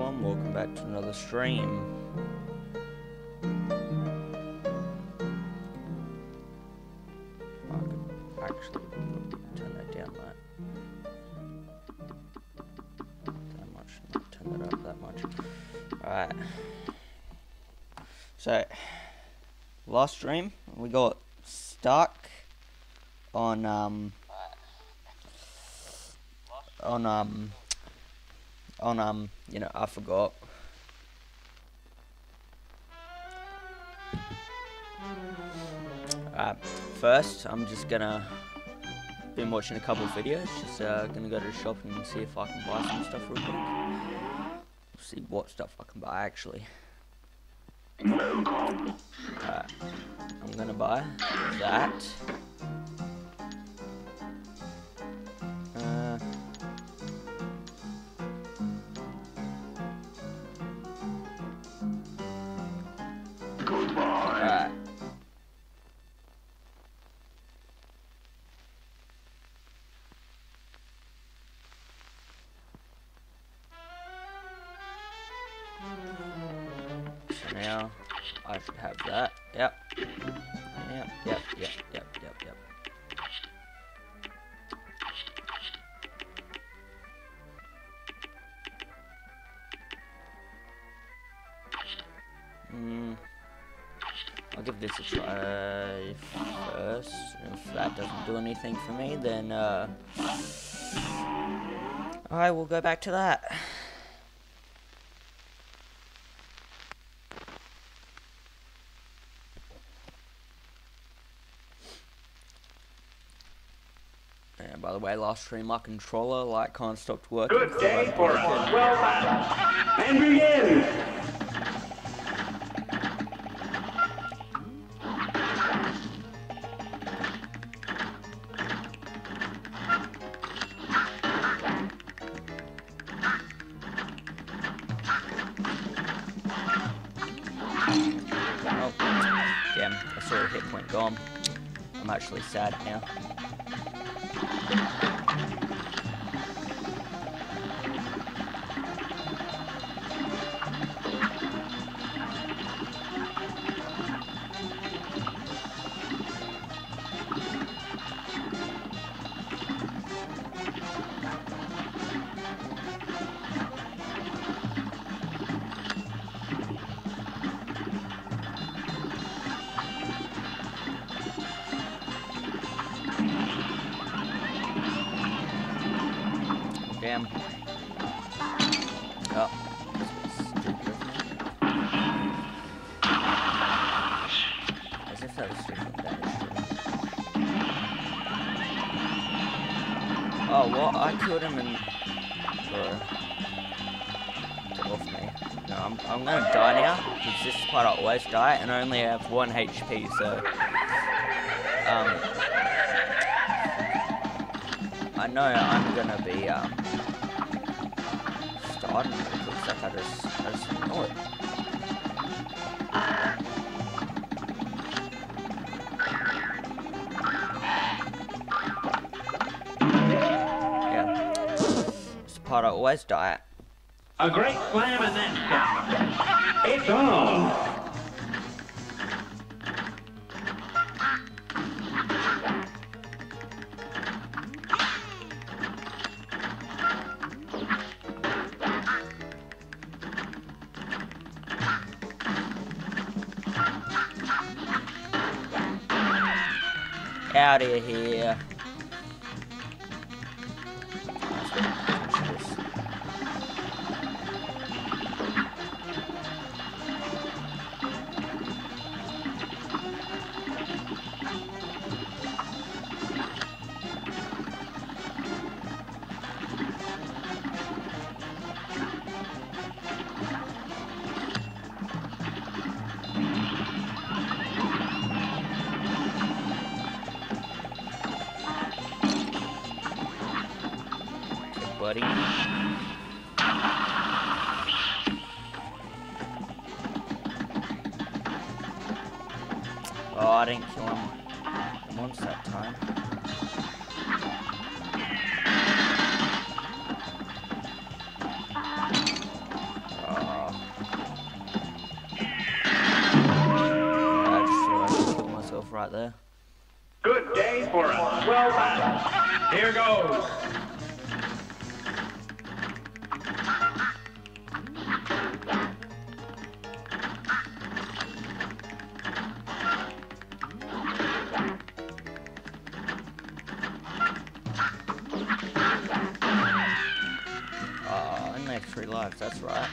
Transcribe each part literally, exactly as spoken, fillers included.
everyone, welcome back to another stream. I could actually turn that down that, that much, not turn that up that much. Alright. So, last stream, we got stuck on, um, on, um, on, um, you know, I forgot. Alright, first, I'm just gonna, been watching a couple of videos, just, uh, gonna go to the shop and see if I can buy some stuff real quick. See what stuff I can buy, actually. Alright, I'm gonna buy that. Uh... Alright. So now I should have that. Yep. Yep, yep, yep, yep, yep, yep. Hmm. I'll give this a try first. If that doesn't do anything for me, then uh, I will go back to that. And by the way, last stream my controller like kind of stopped working. Good day for a twelve match. And begin. Oh, damn, I saw a hit point gone. I'm actually sad now. Damn. Oh. As if that was stupid damage. Oh, what? I killed him and... Bro. Get off me. No, I'm, I'm gonna die now, because this is part I always die, and I only have one H P, so... Um... I know I'm gonna be, um... starting it. It looks like I just, I just ignore it. Yeah. It's the part I always die at. A great slam and then it's on. Out of here. Buddy. Oh, I didn't kill him once that time. there. Good day for us. Well done. Here goes. Oh, I only have three lives, that's right.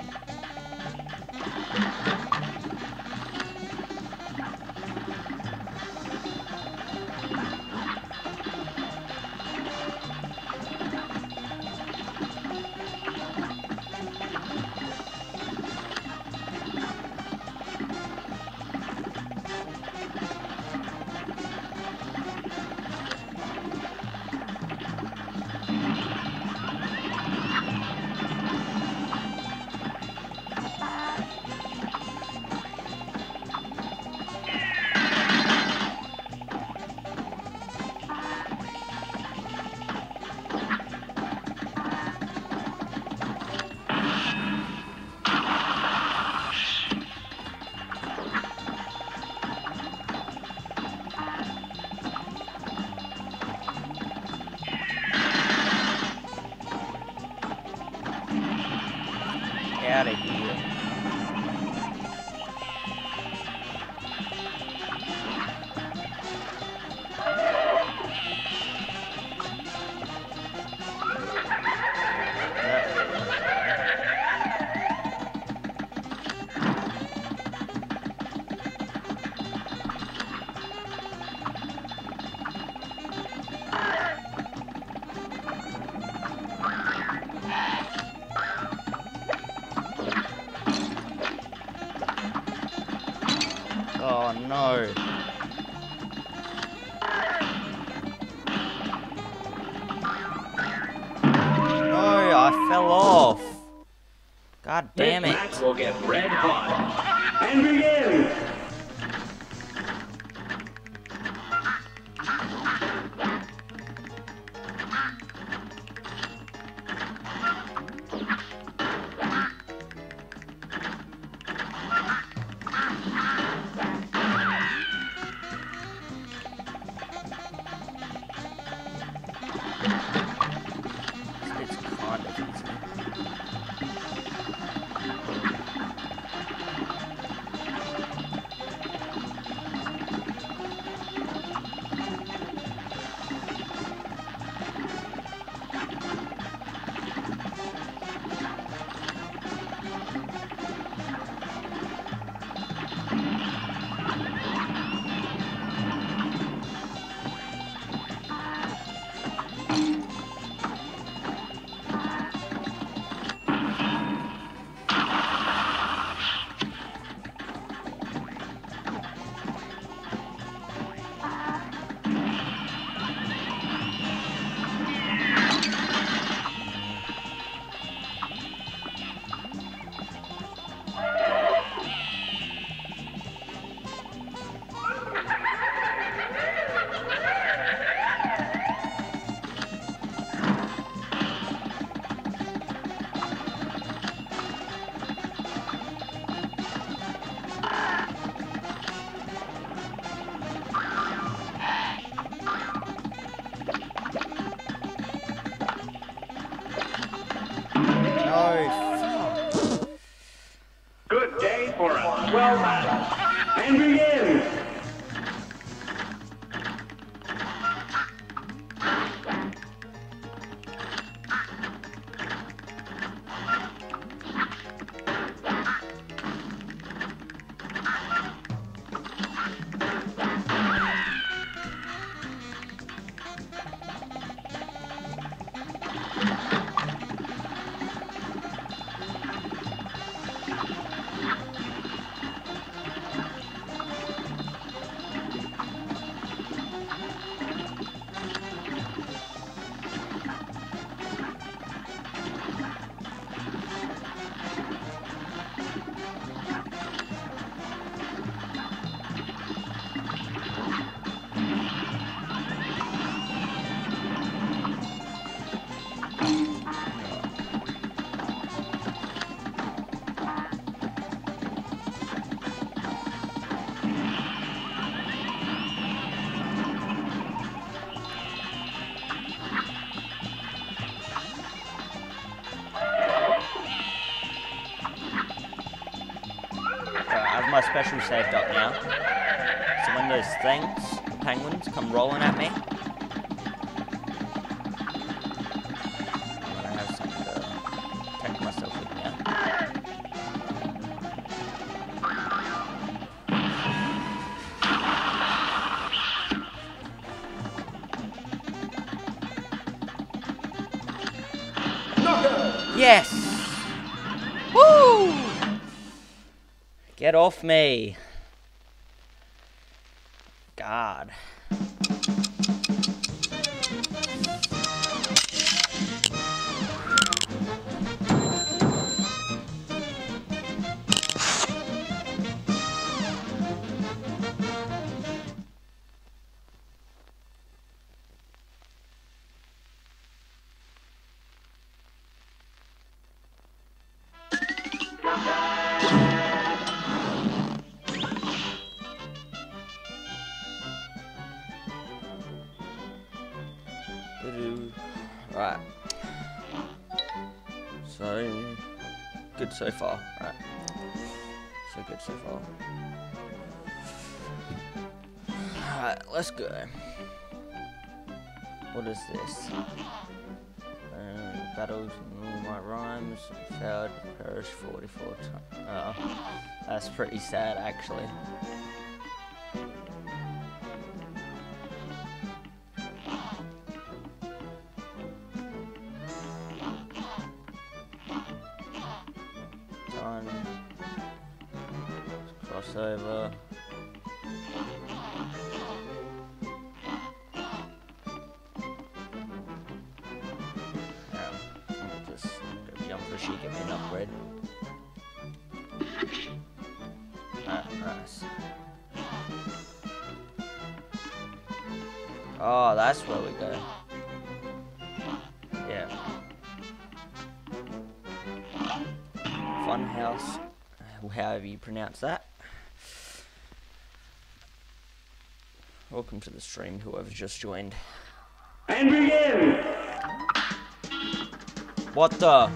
Out of here. Oh no. No, I fell off. God damn it. This match will get red hot. And begin. It's kind of easy. Good day for us. Well done. And begin. have my special saved up now. So when those things, penguins, come rolling at me, I'm gonna have something to protect myself with now. Yes! Woo! Get off me. God. Right. So good so far. Right. So good so far. Alright, let's go. What is this? Um, battles and all my rhymes. Failed, perished forty-four times. Oh, that's pretty sad actually. Done. Crossover. She give me an upgrade. Ah, nice. Oh, that's where we go. Yeah. Funhouse, however you pronounce that. Welcome to the stream, whoever's just joined. And begin! What the?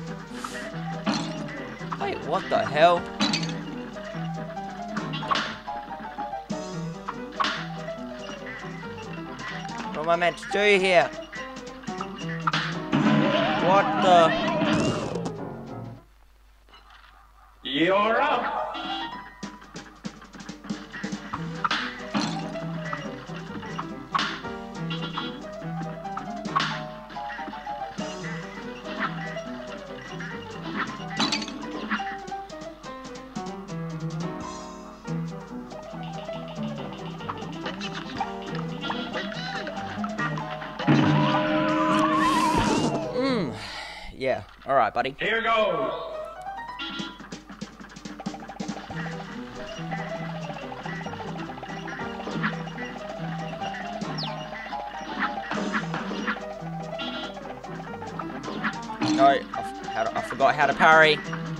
Wait, what the hell? What am I meant to do here? What the? You're up! Yeah, alright, buddy. Here goes! No, I, how to, I forgot how to parry.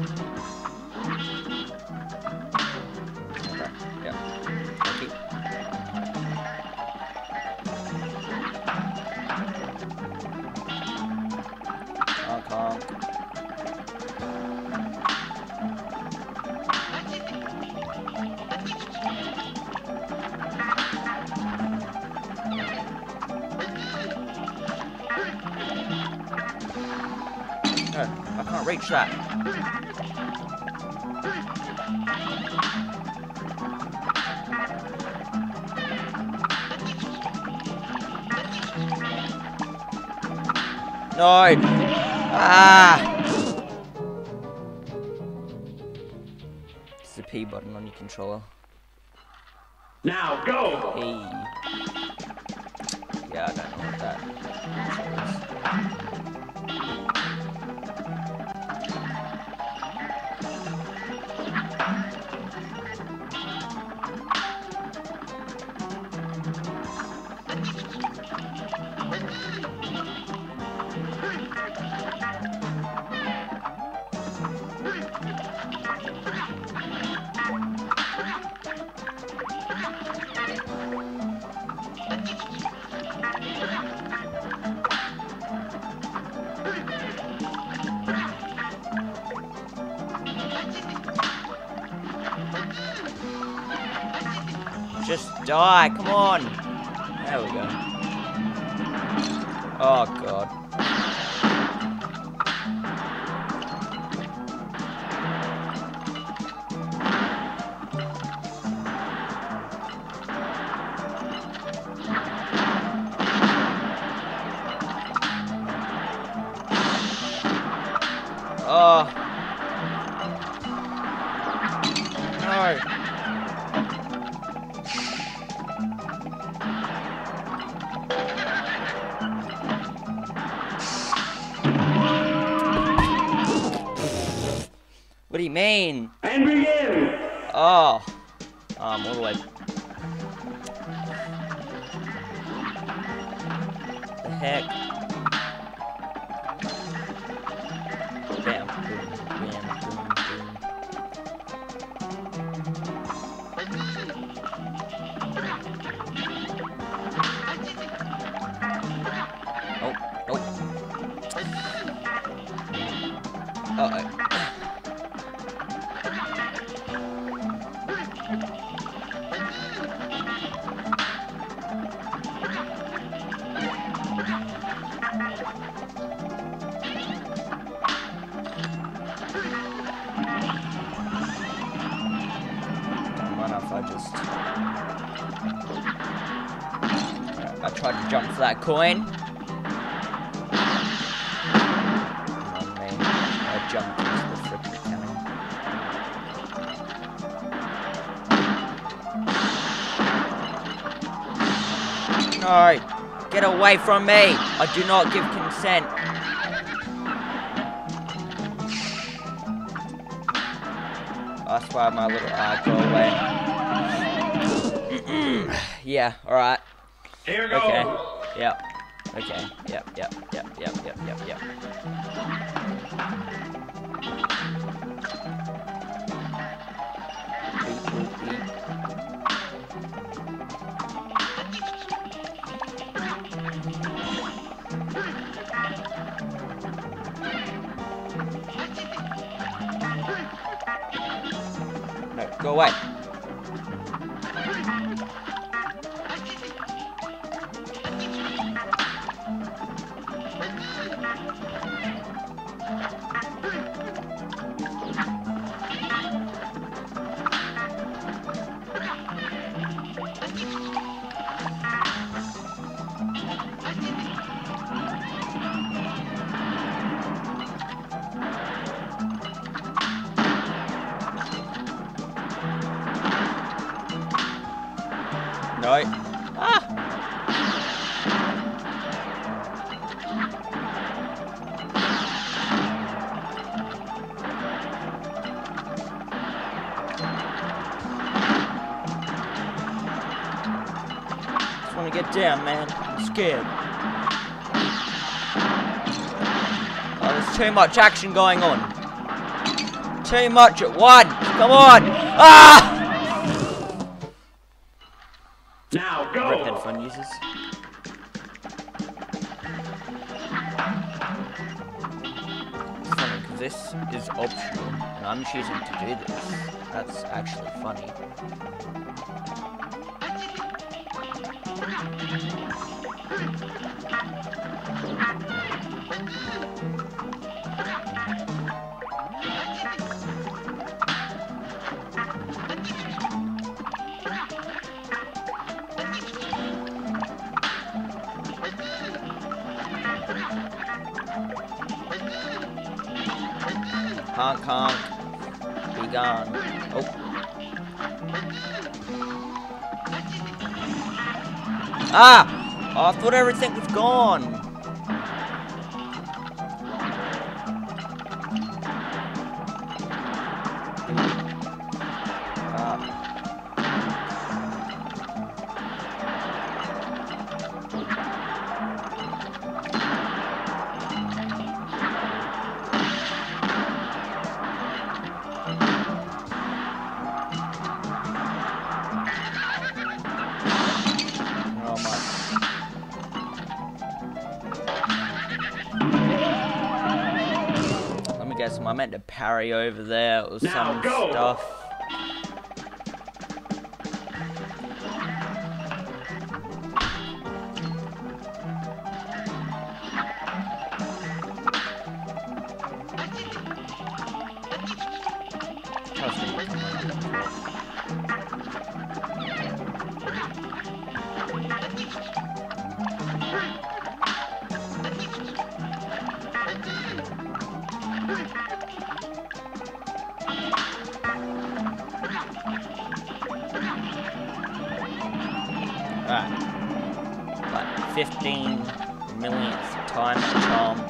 Okay, yeah. Okay. Honk, honk. No, I can't reach that. No! Ah! It's the P button on your controller. Now go! Hey. Yeah, I don't know what that is. Just die, come on. There we go. Oh god. Oh. No. What do you mean? And begin! Oh. Oh, I'm all the way. The heck? Bam, boom, bam, boom, boom. Oh, oh. Uh-oh. I just I tried to jump for that coin. Come on, man. I jumped into the freaking cannon. No! Get away from me! I do not give consent. That's why my little eye go away. Yeah, alright. Here goes. Okay. Yep. Okay. Yep, yep, yep, yep, yep, yep, yep. Beep, boop, beep. No, go away. No. Ah! Just want to get down, man. I'm scared. Oh, there's too much action going on. Too much at once. Come on. Ah! Now Rip go! headphone users. It's funny because this is optional and I'm choosing to do this. That's actually funny. Honk honk. Be gone. Oh. Ah! Oh, I thought everything was gone. Ah. Oh my. Let me guess, am I meant to parry over there or Now some go. stuff? trust him to come on up and talk. Alright. Like fifteen millionth time the charm.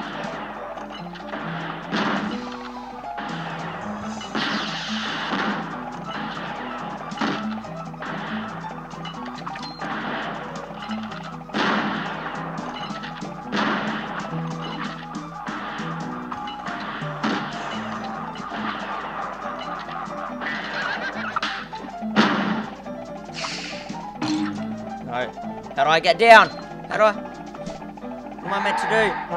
No. How do I get down? How do I... What am I meant to do?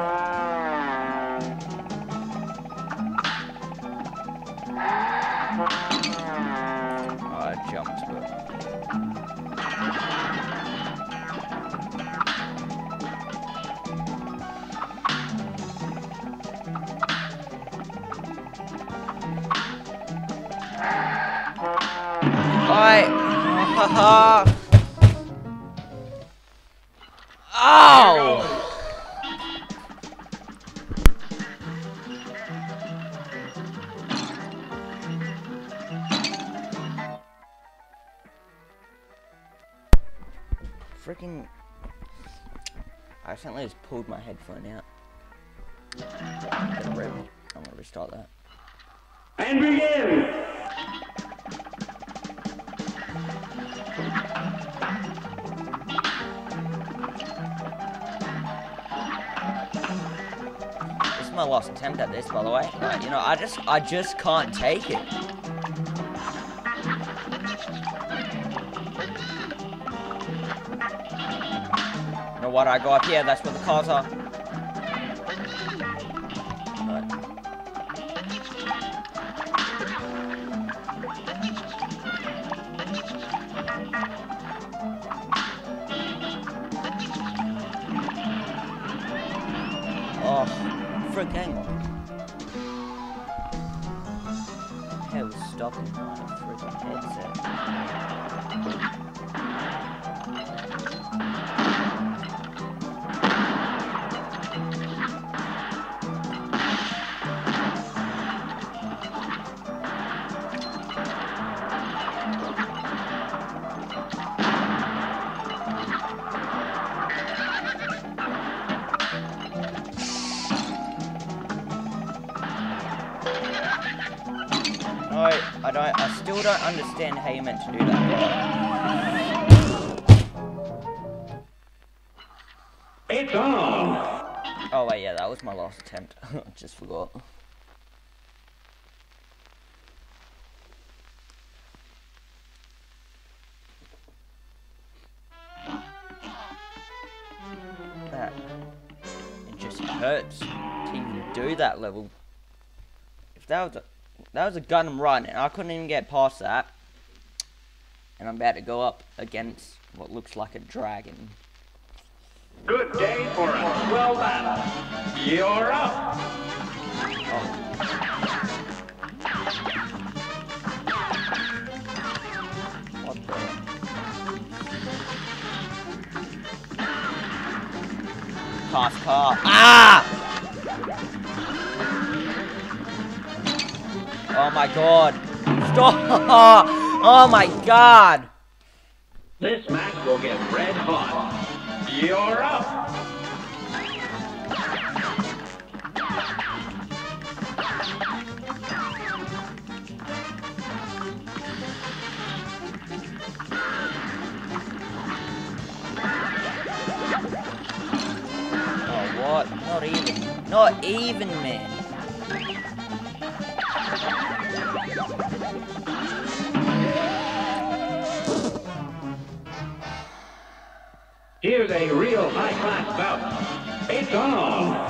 Oh, I jumped to it. I... Oh! Freaking... I accidentally just pulled my headphone out. Get a rip. I'm gonna restart that. And begin! This is my last attempt at this, by the way. Like, you know, I just, I just can't take it. You know what? I go up here. That's where the cars are. Right. Oh, freaking hell, stopping my freaking headset. No, I don't, I still don't understand how you meant to do that. It's on! Oh wait, yeah, that was my last attempt. I just forgot. That, it just hurts to even do that level. If that was a That was a gun and run, and I couldn't even get past that. And I'm about to go up against what looks like a dragon. Good day for a swell battle. You're up! Oh. What the? Fast car. Ah! Oh my god. Stop! Oh my god! This match will get red hot. You're up! Oh what? Not even. Not even, man. Here's a real high-class bout. It's on!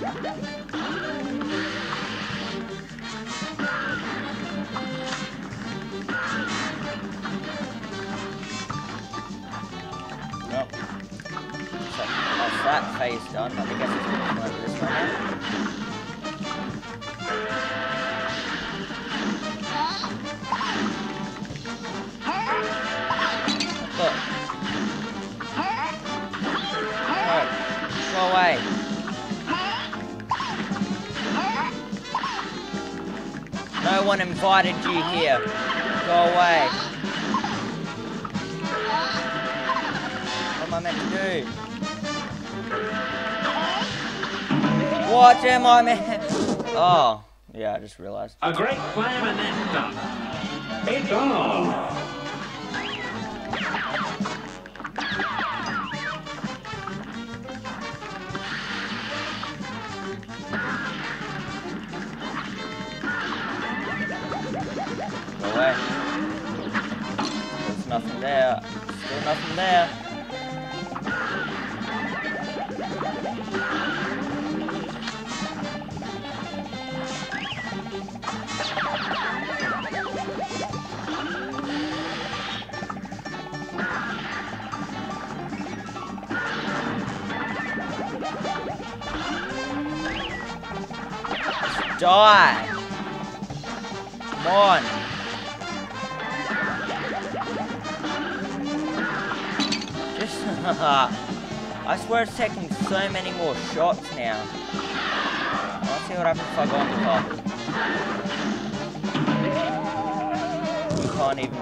Nope. So that's that phase done. I guess it's going to over this one now. Look. No. Go away. No one invited you here. Go away. What am I meant to do? What am I meant? Oh, yeah, I just realized. A great slam and then some. It's on. Go away. There's nothing there. Still nothing there. Die! Come on! Just I swear it's taking so many more shots now. Let's see what happens if I go on the top. You can't even.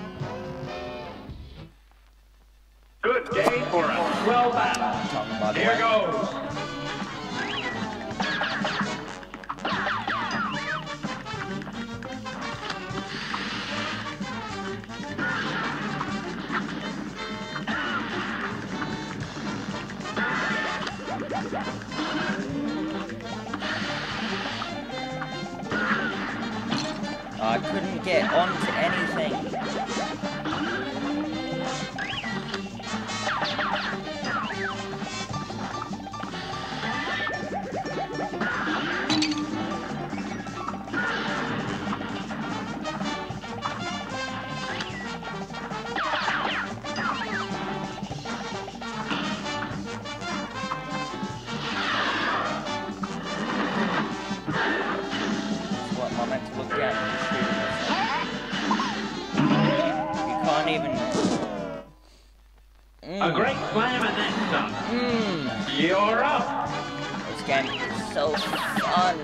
Good day for us. Well battled. Talking about Here the goes. I couldn't get onto anything. What am I meant to look at? You can't even. Mm. A great slam and then some. Mm. You're up. This game is so fun.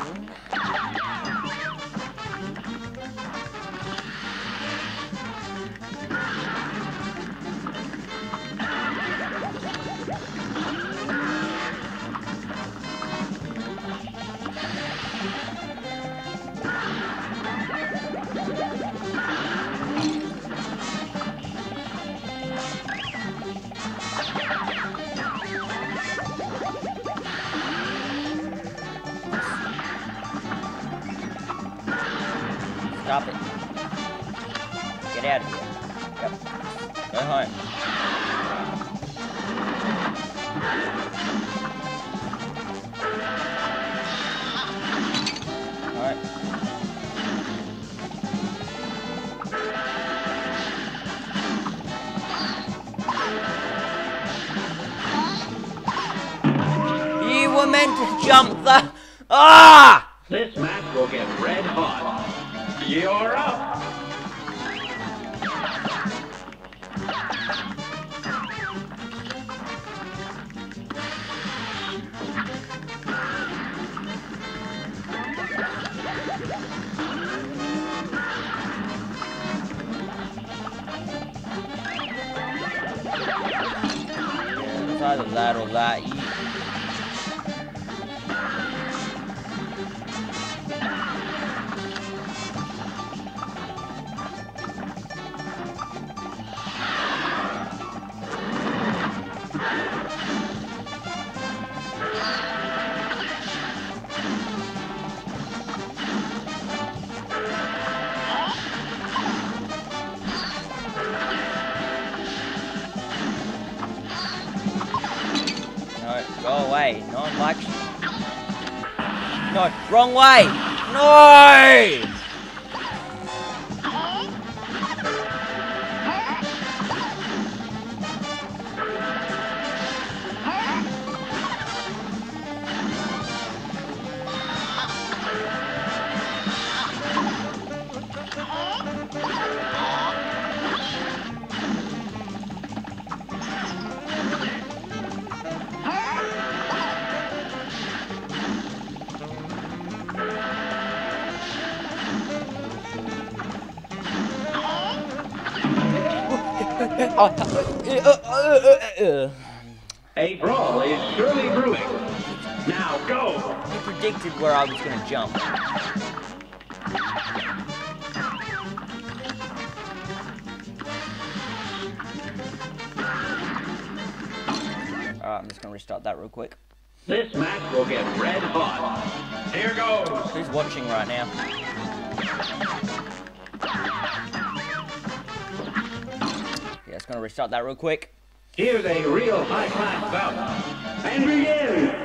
Stop it. Get out of here. Yep. Go home. Alright. You were meant to jump the... Ah! This match will get red hot. You're up. It's either that or that. You... No, go away. No one likes you. No, wrong way! No! A brawl is surely brewing. Now go! He predicted where I was going to jump. Alright, I'm just going to restart that real quick. This match will get red hot. Here goes! Who's watching right now? Yeah, it's going to restart that real quick. Here's a real high-class bout. And begin!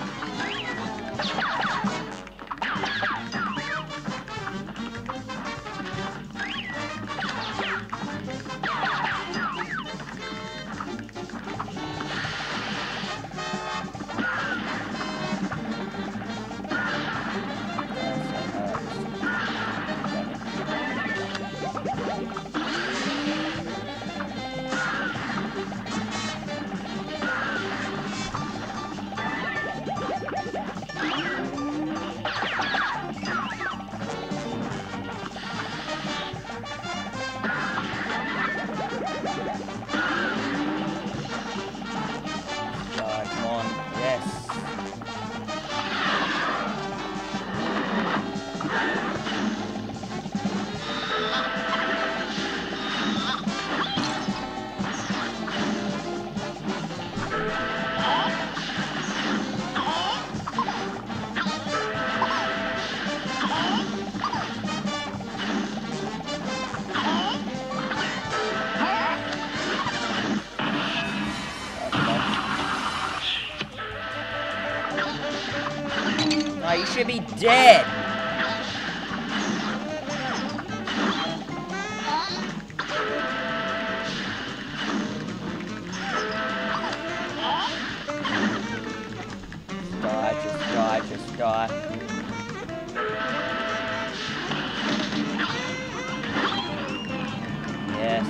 Oh, you should be dead. Die, just die, just die. Yes.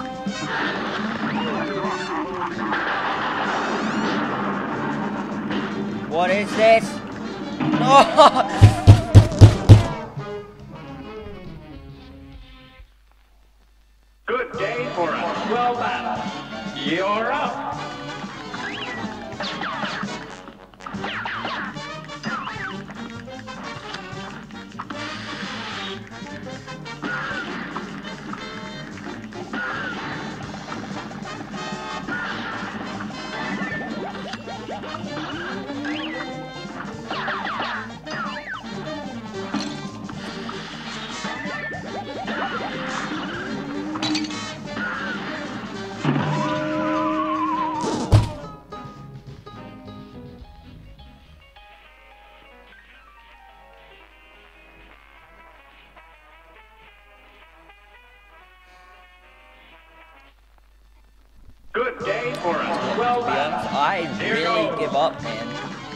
What is this? No! Good day for a swell battle. You're up! Good day for a swell battle. I really give up, man.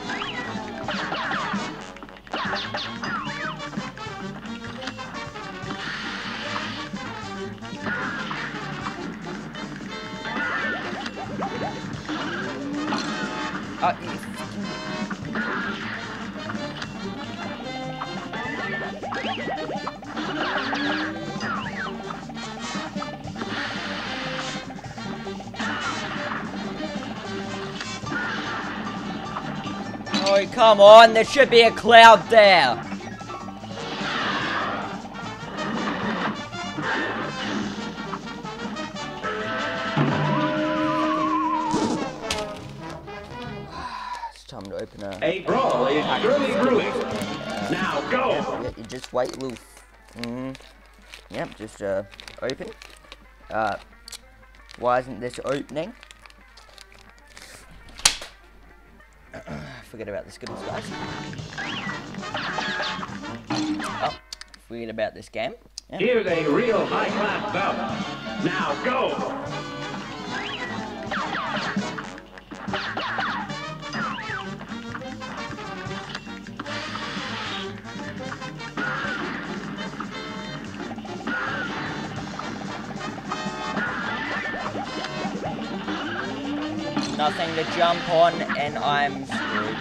Uh, oh, come on, there should be a cloud there. It's time to open a... A brawl is surely brewing. Now go! Yeah, you just wait, little... Mm, yep, just uh, open. Uh, why isn't this opening? forget about the Skittles, guys. Oh, forget about this game. Yeah. Here's a real high-class bout. Now go! Nothing to jump on, and I'm screwed.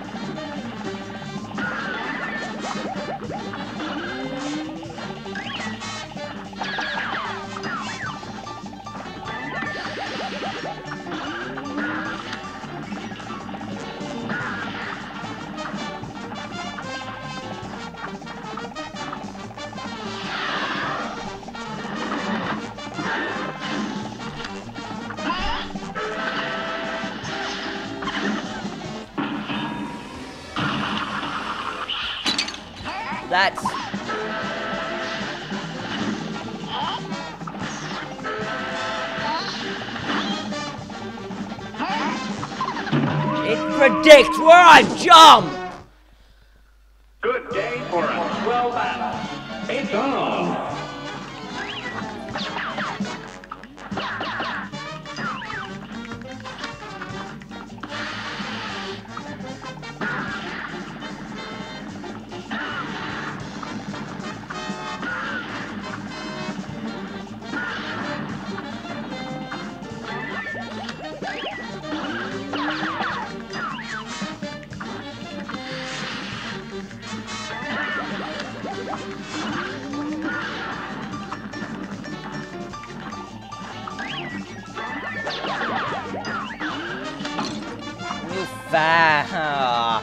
That's... It predicts where I jump! Good day for a swell battle. It's on! You fat.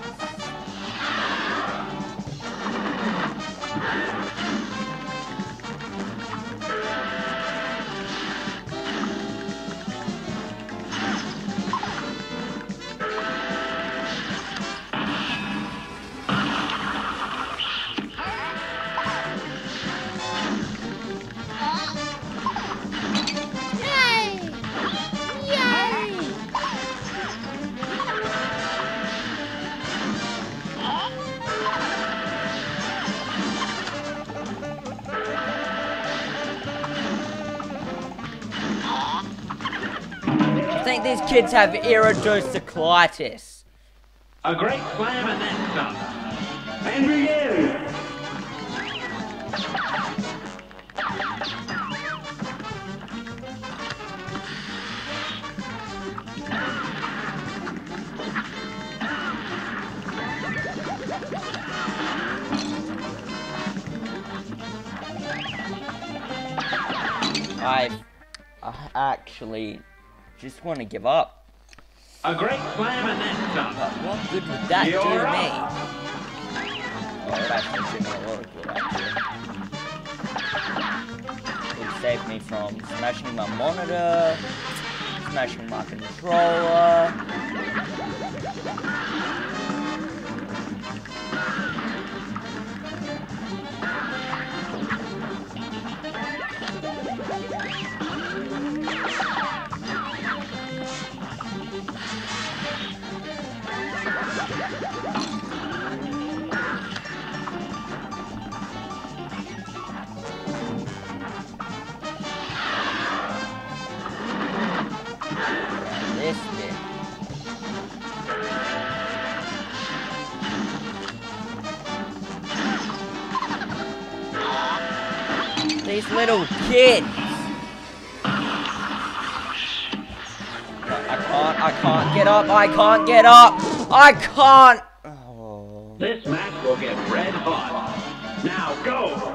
I think these kids have iridocyclitis. A great slam and then some. And begin! I, I actually just want to give up. A great slam and then some. But what good would that You're do up. me? Oh, it actually did me a lot of good, actually. It would save me from smashing my monitor, smashing my controller. This bit. These little kids. I can't, I can't get up, I can't get up, I can't. Oh. This match will get red hot. Now go!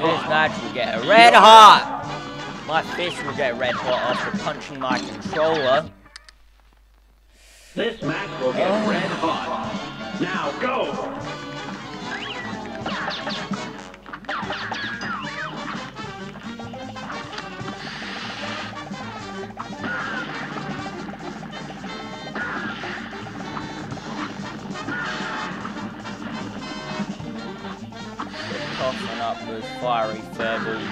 This hot. match will get red hot. My fist will get red hot after punching my controller. This match will get Oh. red hot. Now go! Coughing up those fiery furballs.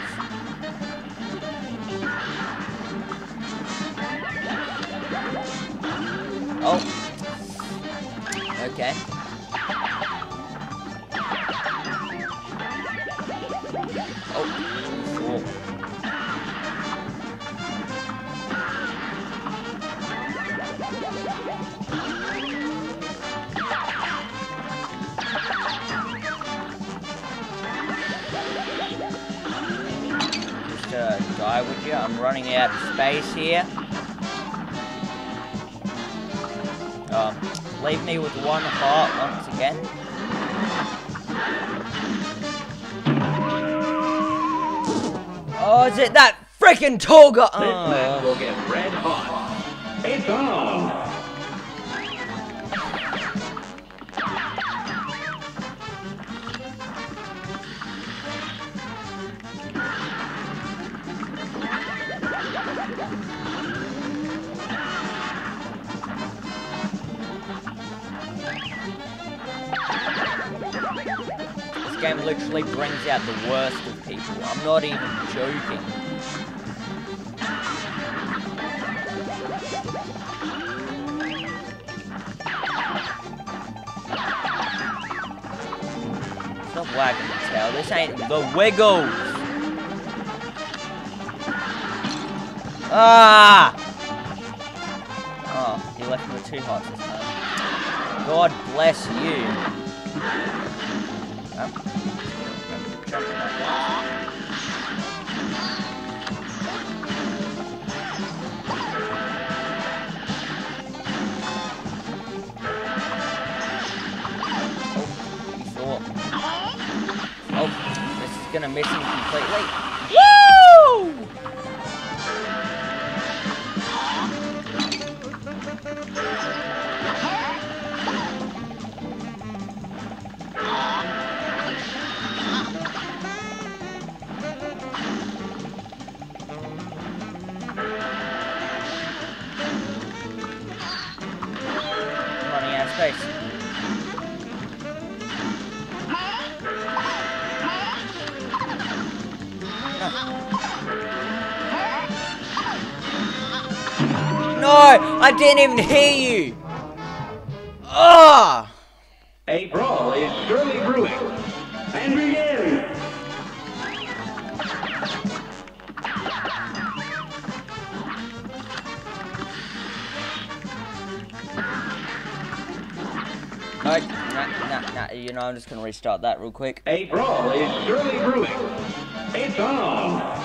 Oh. Okay. Oh. Cool. Just uh, die with you. I'm running out of space here. Um, leave me with one heart once again. Oh, is it that freaking tall guy? This match will get red hot. It's on! This game literally brings out the worst of people. I'm not even joking. Stop wagging the tail. This ain't the Wiggles. Ah! Oh, he left me with two hearts this time. God bless you. Oh. Jumping like that. Oh, this is gonna miss him completely. Woo! Running out of space. No, I didn't even hear you. Ah! A brawl is surely brewing. And begin! No, nah, nah, nah, you know, I'm just gonna restart that real quick. A brawl is surely brewing. It's on!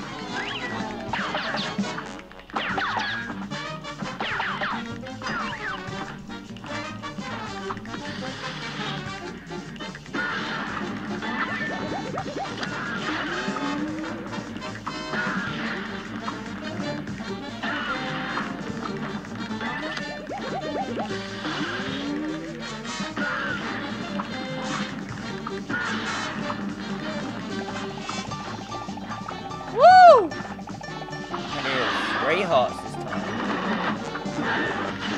Woo! I'm gonna do three hearts this time.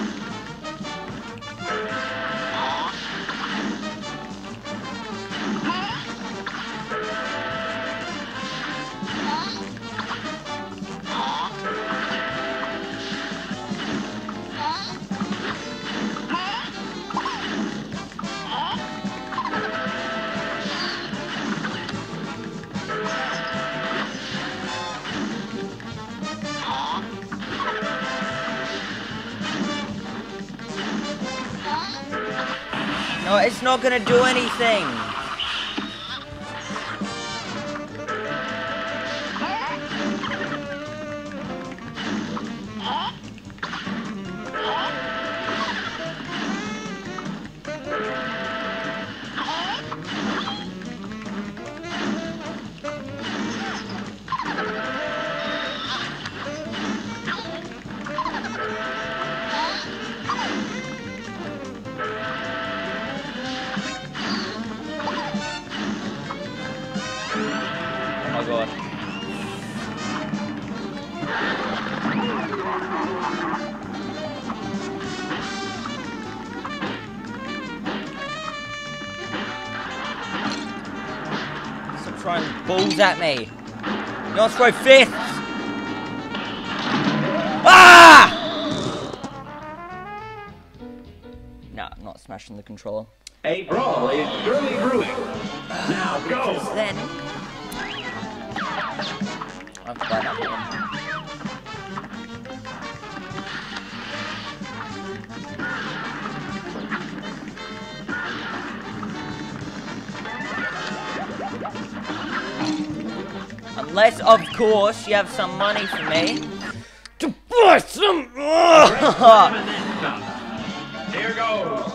No, it's not gonna do anything. throwing balls at me. You want to throw fists? Ah! No, I'm not smashing the controller. A brawl is surely brewing. Now go! Because then... I have to buy another one. Unless, of course, you have some money for me to buy some. Here goes.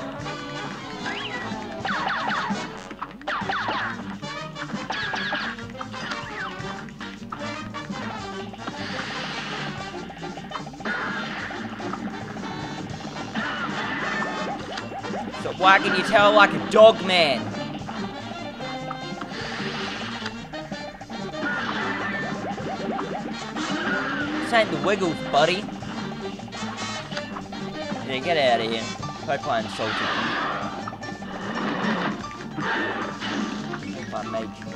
So wagging your tail like a dog, man. This ain't the Wiggles, buddy. Yeah, get out of here. Hope I insulted them. Hope I made you.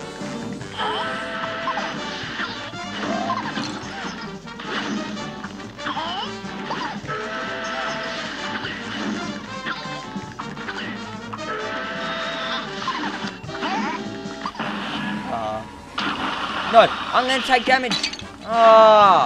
Uh, no, I'm gonna take damage. Ah.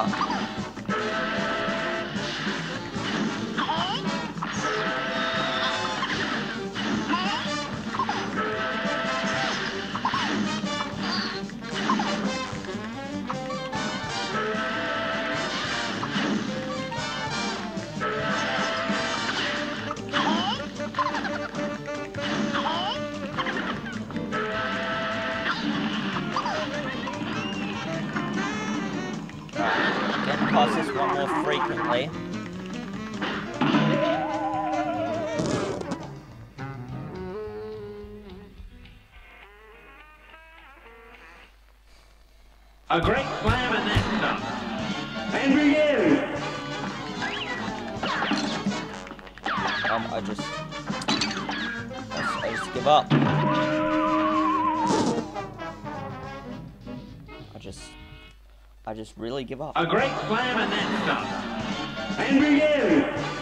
Getting past this one more frequently. A great slam and then some. And begin! Um, I just... I just, I just give up. I just... I just really give up. A great slam and then some. And begin!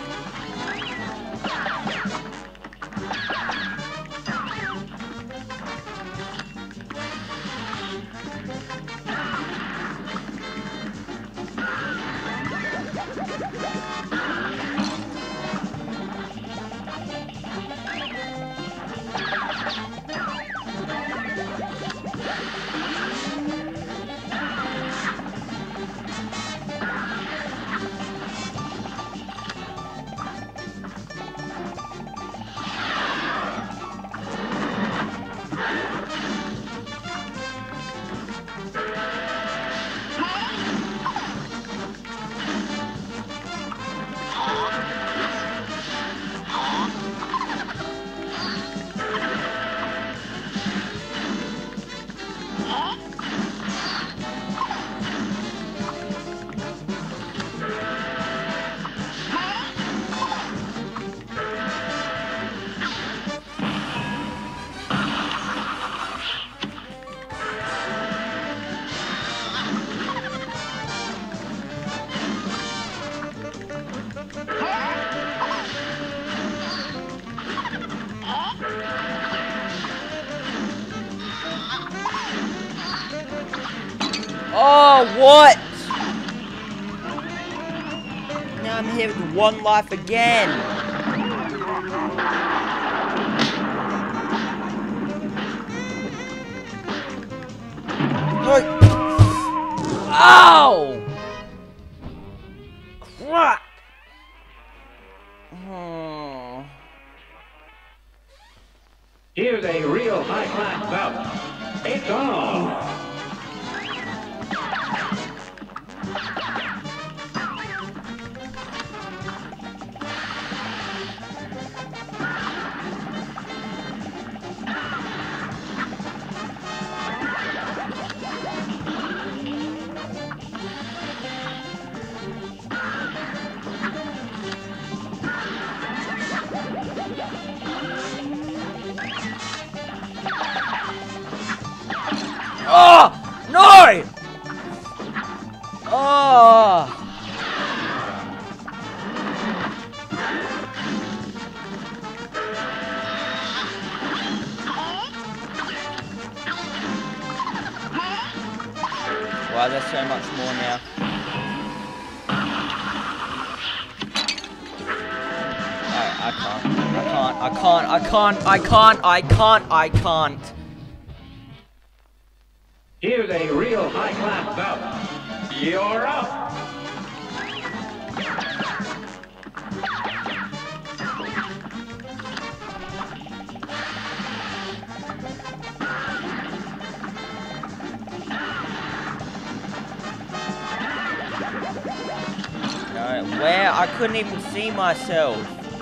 Oh, what? Now I'm here with one life again. Oh! Crap! Hmm. Here's a real high-class bout. It's on! Oh! No! Oh! Why is there so much more now? I can't, I can't, I can't, I can't, I can't, I can't. Here's a real high-class bout. You're up. No, where? I couldn't even see myself.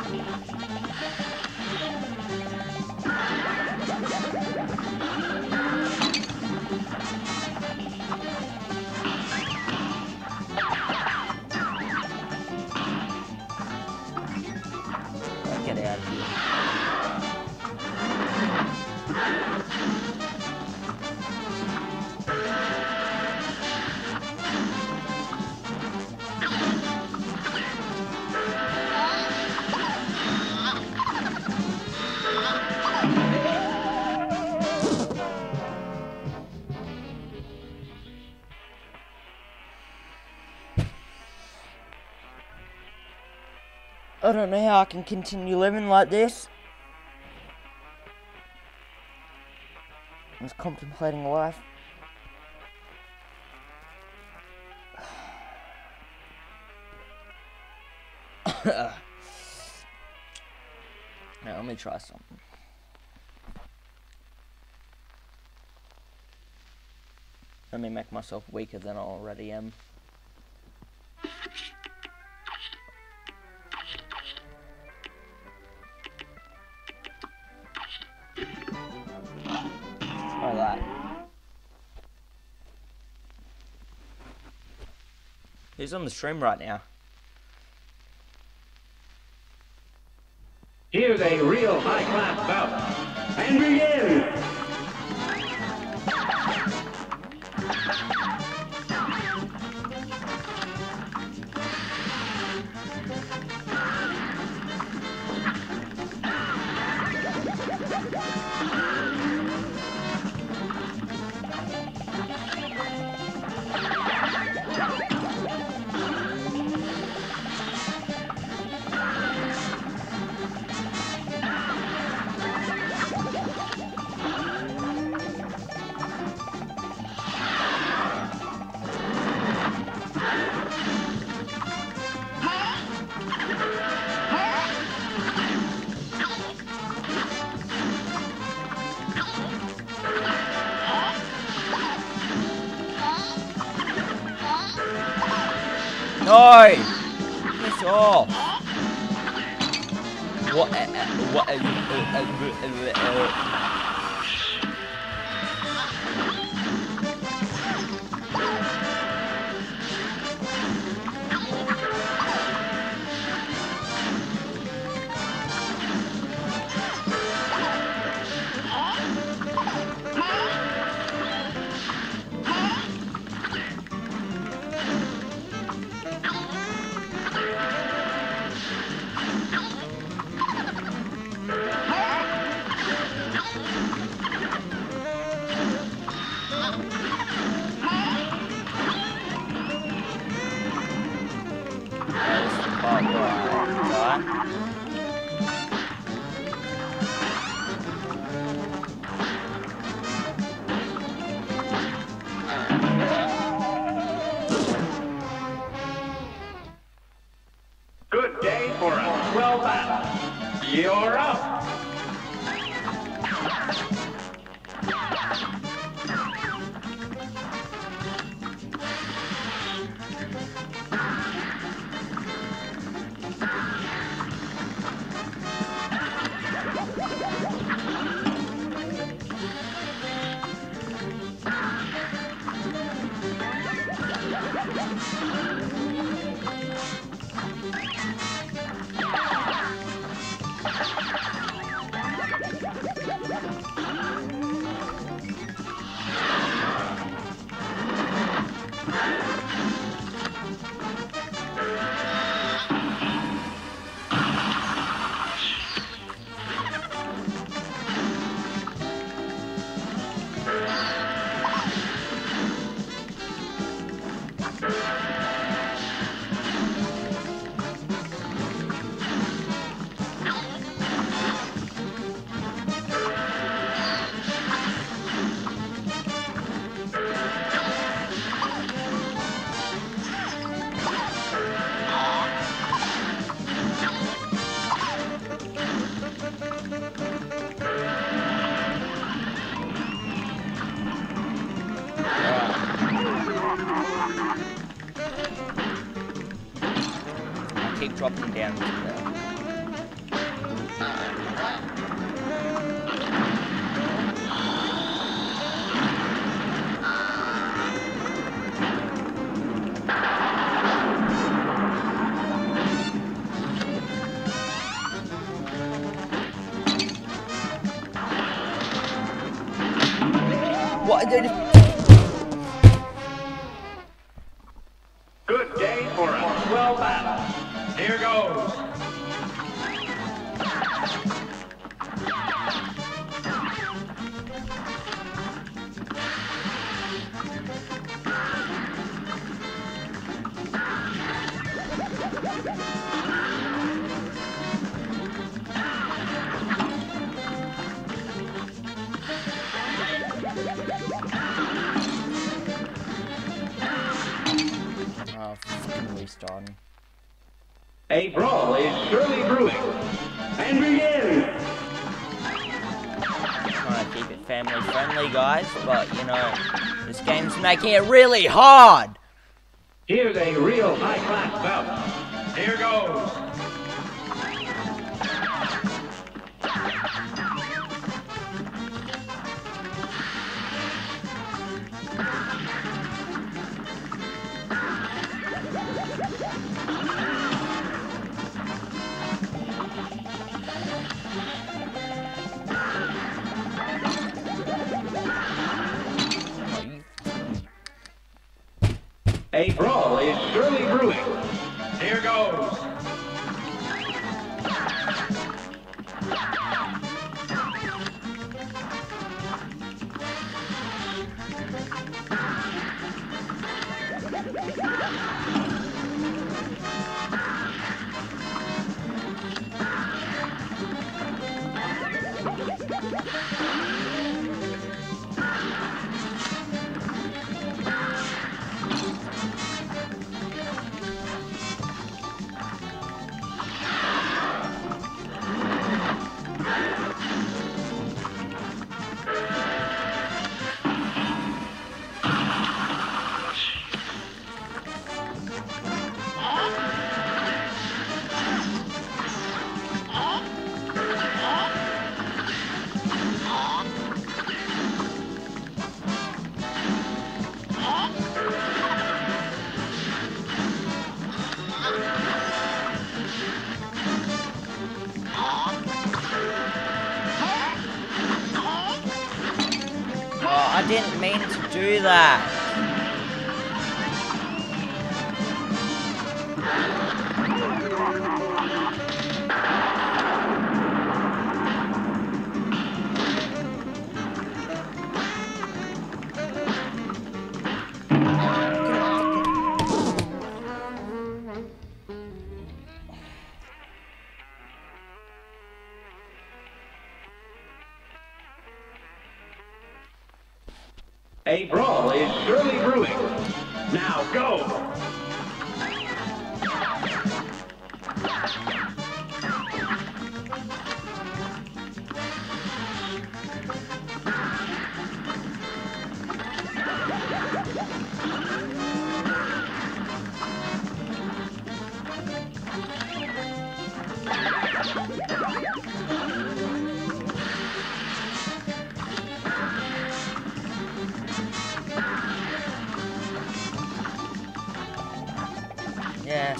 Get out of here. I don't know how I can continue living like this. I was contemplating life. Now, let me try something. Let me make myself weaker than I already am. Try that. Who's on the stream right now? Here's a real high-class bout. And begin! No! Piss off! What? Uh, uh, what? Uh, uh, uh, uh, uh, Good day for a swell battle. You're up. keep dropping down to there. What? Good day for a swell battle. Here goes. Oh, fucking restarting. A brawl is surely brewing. And begin! Trying to keep it family friendly, guys, but you know, this game's making it really hard! Here's a real high-class bout. Here goes. A brawl is surely brewing. Here goes. I didn't mean to do that. A brawl is surely brewing. Now go! Yes.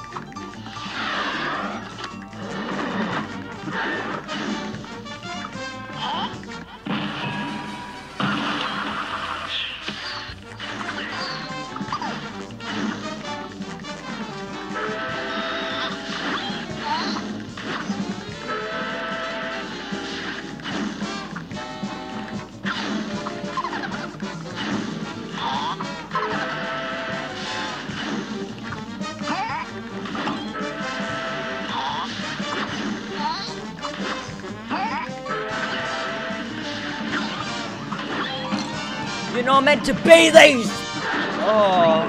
You're not meant to be these! Oh.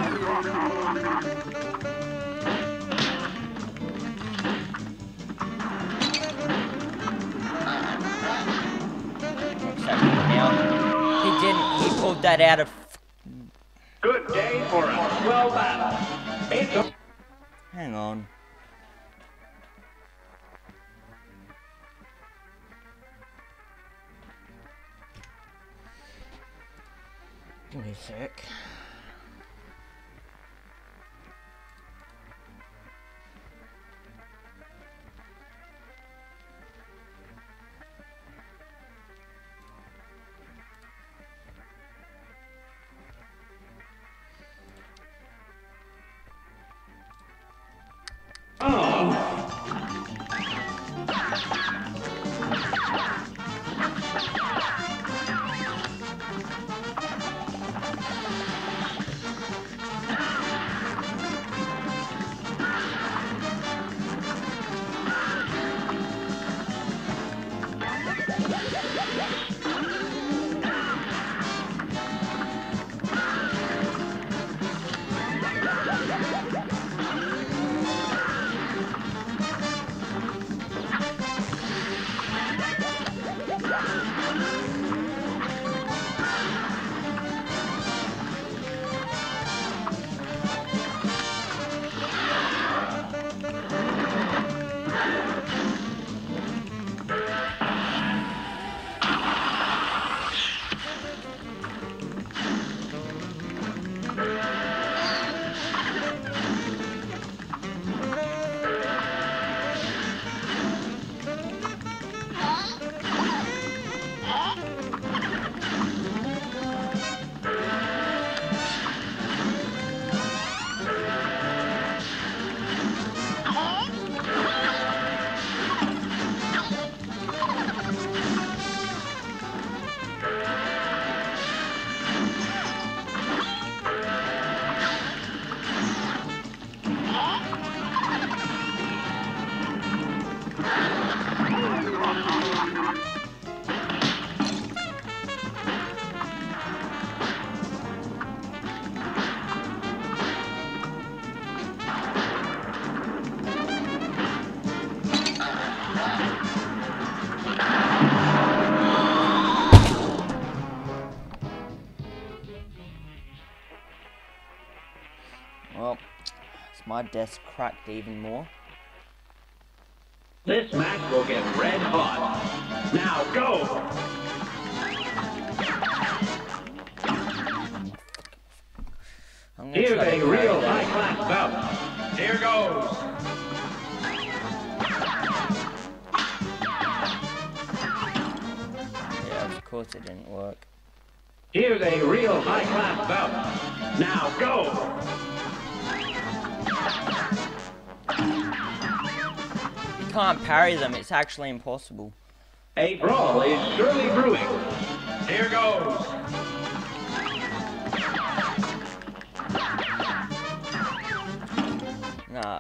What's happening now? He didn't, he pulled that out of... Good day for a swell battle. It's a Hang on. Give me a sec. Well, my desk cracked even more. This match will get red hot. Now go! Here's a real high-class bout. Here goes. Yeah, of course it didn't work. Here's a real high-class bout. Now go! You can't parry them, it's actually impossible. A brawl is surely brewing. Here goes. Nah.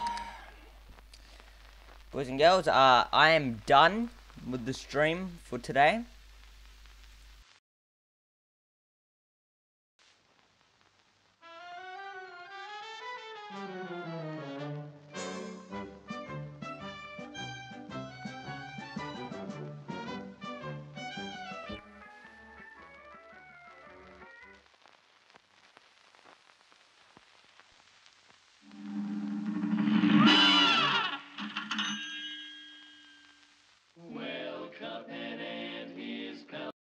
Boys and girls, uh, I am done with the stream for today.